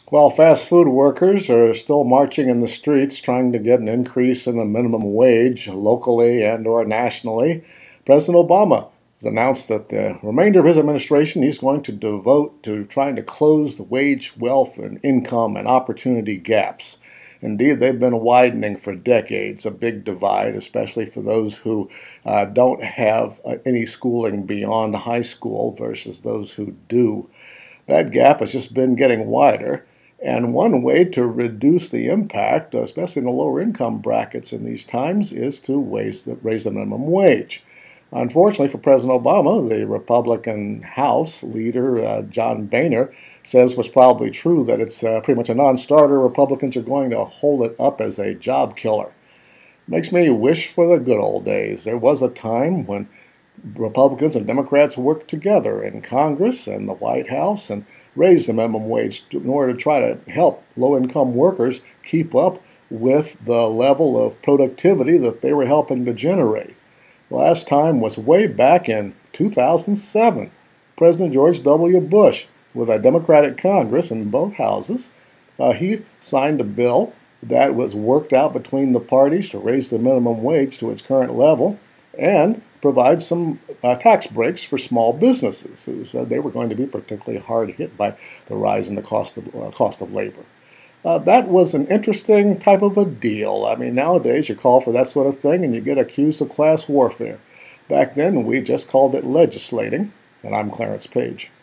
While fast food workers are still marching in the streets trying to get an increase in the minimum wage locally and/or nationally, President Obama has announced that the remainder of his administration he's going to devote to trying to close the wage, wealth, and income and opportunity gaps. Indeed, they've been widening for decades, a big divide, especially for those who don't have any schooling beyond high school versus those who do. That gap has just been getting wider. And one way to reduce the impact, especially in the lower income brackets in these times, is to raise the minimum wage. Unfortunately for President Obama, the Republican House leader, John Boehner, says what's probably true, that it's pretty much a non-starter. Republicans are going to hold it up as a job killer. Makes me wish for the good old days. There was a time when Republicans and Democrats worked together in Congress and the White House and raised the minimum wage in order to try to help low-income workers keep up with the level of productivity that they were helping to generate. The last time was way back in 2007. President George W. Bush, with a Democratic Congress in both houses, he signed a bill that was worked out between the parties to raise the minimum wage to its current level and provide some tax breaks for small businesses who said they were going to be particularly hard hit by the rise in the cost of labor. That was an interesting type of a deal. I mean, nowadays you call for that sort of thing and you get accused of class warfare. Back then we just called it legislating, and I'm Clarence Page.